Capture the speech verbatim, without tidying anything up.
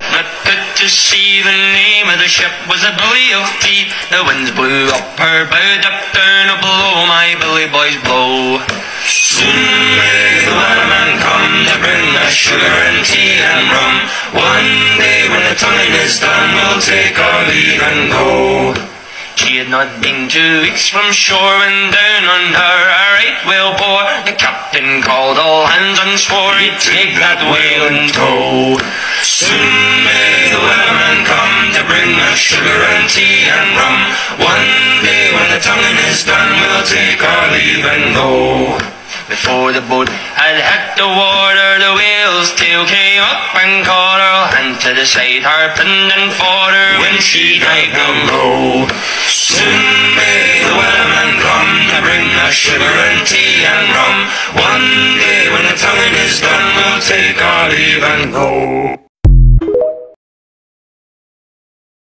But put to sea, the name of the ship was a Billy of Tea. The winds blew up her bow, up down, oh blow, my Billy boys blow. Soon may the Wellerman come to bring us sugar and tea and rum. One day when the tonguing is done, we'll take our leave and go. She had not been two weeks from shore when down on her a right whale bore. The captain called all hands and swore he'd take that whale in tow. Soon may the Wellerman come to bring us sugar and tea and rum. One day when the tonguing is done, we'll take our leave and go. Before the boat had hit the water, the whale's tail came up and caught her. Hand to the side, harping and fought her when she dived down low. Soon may the Wellerman come to bring us sugar and tea and rum. One day when the tonguing is done, we'll take our leave and go.